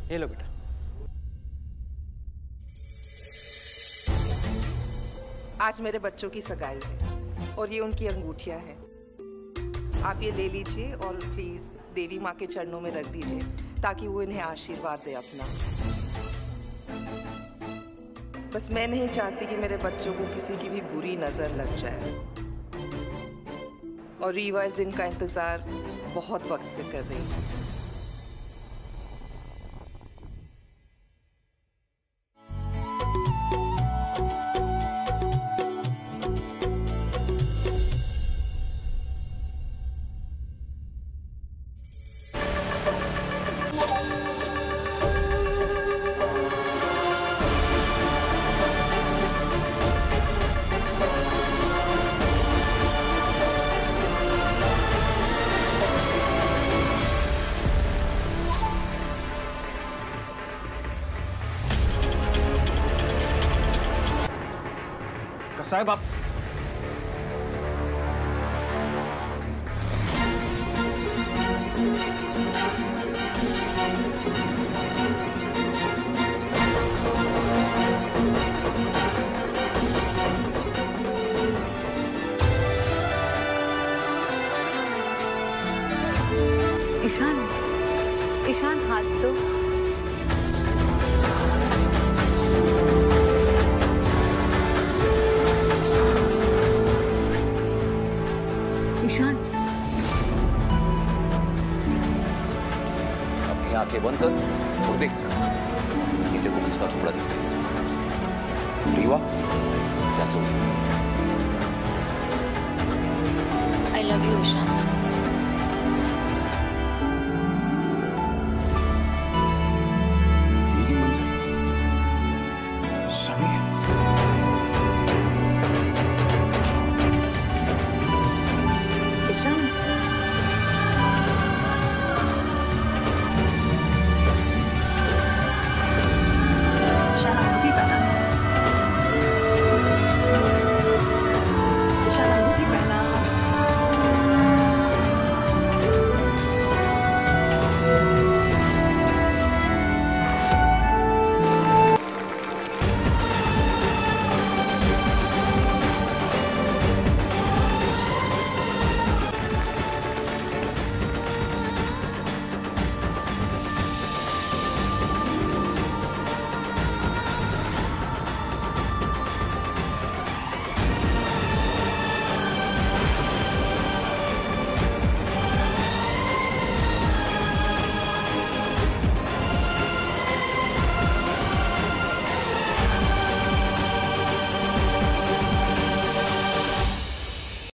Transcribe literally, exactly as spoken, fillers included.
ये लो बेटा। आज मेरे बच्चों की सगाई है और ये उनकी अंगूठियां हैं। आप ये ले लीजिए और प्लीज देवी माँ के चरणों में रख दीजिए ताकि वो इन्हें आशीर्वाद दे अपना। बस मैं नहीं चाहती कि मेरे बच्चों को किसी की भी बुरी नजर लग जाए। और रीवा इस दिन का इंतजार बहुत वक्त से कर रही है। साहब आप ईशान, ईशान हाथ दो। ईशान, अपनी आंखें बंद कर और देख ये तेरे को किसका टुकड़ा दिखता है। रीवा, क्या सुन? I love you Ishan.